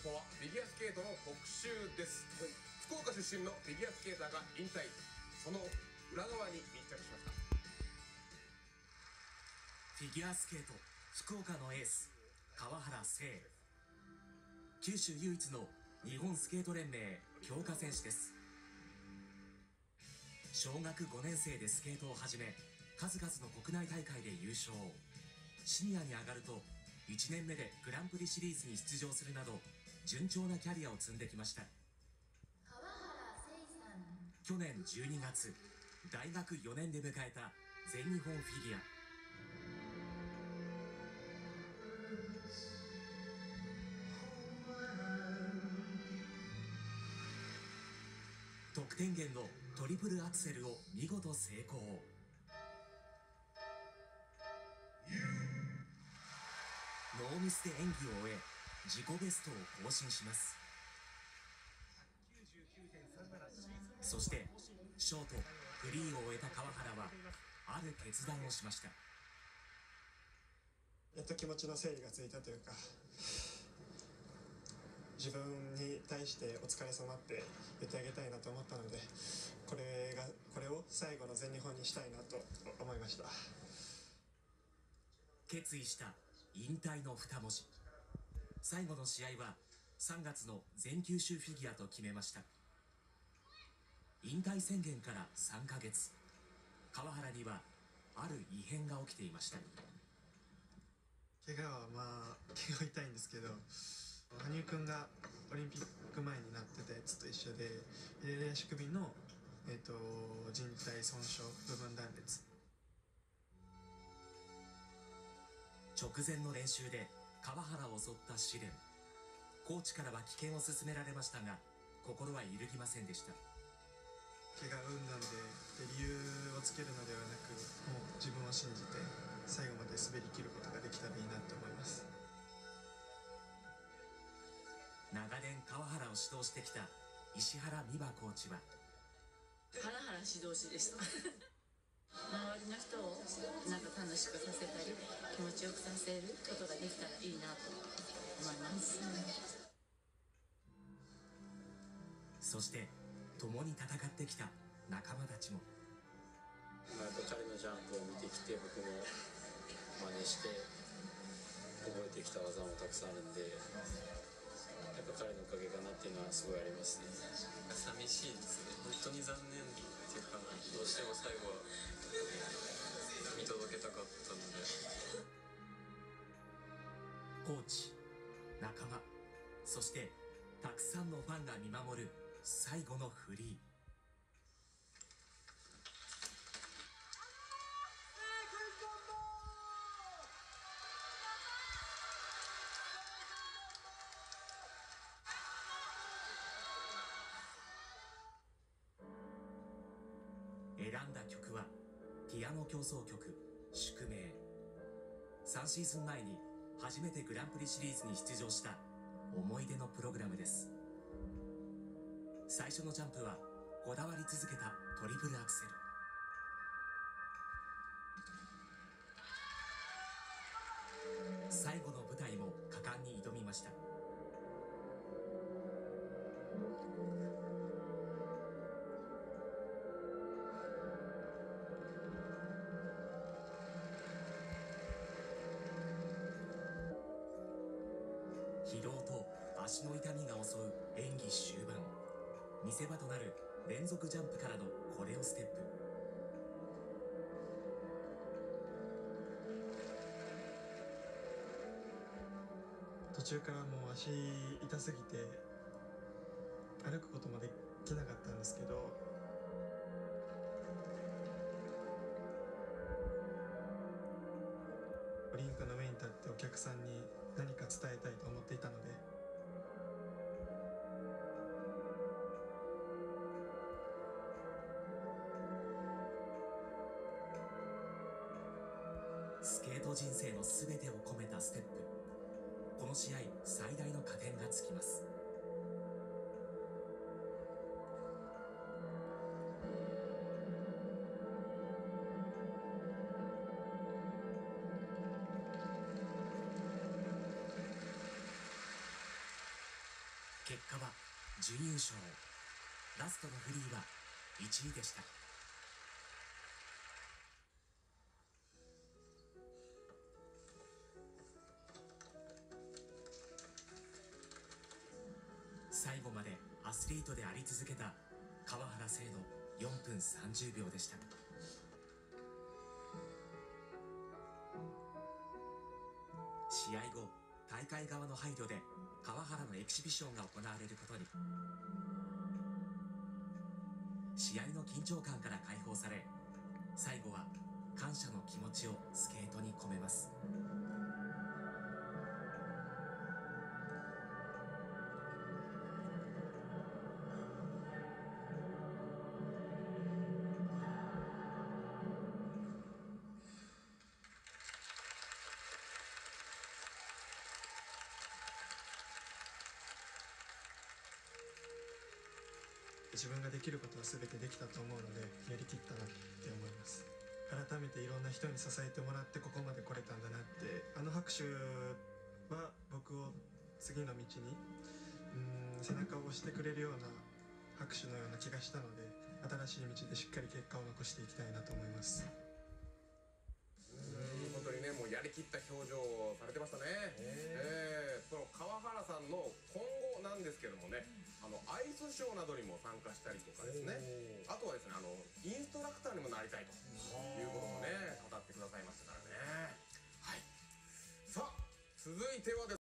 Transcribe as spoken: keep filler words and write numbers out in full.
ポはフィギュアスケートの特集です。福岡出身のフィギュアスケーターが引退、その裏側に密着しました。 フィギュアスケート福岡のエース川原聖、九州唯一の日本スケート連盟強化選手です。小学ごねん生でスケートを始め、数々の国内大会で優勝。シニアに上がるといちねんめでグランプリシリーズに出場するなど順調なキャリアを積んできました。 川原聖さん、 去年じゅうにがつ、大学よねんで迎えた全日本フィギュア。得点源のトリプルアクセルを見事成功。ノーミスで演技を終え、自己ベストを更新します。そしてショートフリーを終えた川原はある決断をしました。 やっと気持ちの整理がついたというか、自分に対してお疲れ様って言ってあげたいなと思ったので、これがこれを最後の全日本にしたいなと思いました。 決意した引退の二文字。最後の試合はさんがつの全九州フィギュアと決めました。引退宣言からさんかげつ、川原にはある異変が起きていました。 怪我はまあ怪我痛いんですけど、羽生君がオリンピック前になってたやつと一緒で、左足首の、えー、と靭帯損傷部分断裂。 直前の練習で川原を襲った試練。コーチからは棄権を勧められましたが、心は揺るぎませんでした。 怪我運なんで理由をつけるのではなく、もう自分を信じて最後まで滑り切ることができたらいいなと思います。 長年川原を指導してきた石原美馬コーチは、 ハラハラ指導士でした周りの人をなんか楽しくさせたり気持ちよくさせることができたらいいなと思います。 そして共に戦ってきた仲間たちも、 やっぱ彼のジャンプを見てきて、僕も真似して覚えてきた技もたくさんあるんで、やっぱ彼のおかげかなっていうのはすごいありますね。 寂しいですね。本当に残念っていうか、どうしても最後は見届けたかったので。コーチ、仲間、そしてたくさんのファンが見守る最後のフリー。選んだ曲はピアノ協奏曲「宿命」。さんシーズンまえに初めてグランプリシリーズに出場した思い出のプログラムです。最初のジャンプはこだわり続けたトリプルアクセル。最後の舞台も果敢に挑みました。疲労と足の痛みが襲う演技終盤。見せ場となる連続ジャンプからのコレオステップ。 途中からもう足痛すぎて歩くこともできなかったんですけど、リンクの上に立ってお客さんに何か伝えたいと思っていたので、 スケート人生の全てを込めたステップ。この試合最大の加点がつきます。 結果は準優勝。ラストのフリーはいちいでした。最後までアスリートであり続けた川原聖のよんぷんさんじゅうびょうでした。試合後、大会側の配慮で川原のエキシビションが行われることに。試合の緊張感から解放され、最後は感謝の気持ちをスケートに込めます。 自分ができることは全てできたと思うので、やりきったなって思います。改めていろんな人に支えてもらってここまで来れたんだなって、あの拍手は僕を次の道にうーん背中を押してくれるような拍手のような気がしたので、新しい道でしっかり結果を残していきたいなと思います。 本当にね、もうやりきった表情をされてましたね。えー、その川原さんの今後なんですけどもね、あのアイスショーなどにも参加したりとかですね、あとはですね、あのインストラクターにもなりたいということもね語ってくださいましたからね。はい、さあ続いてはですね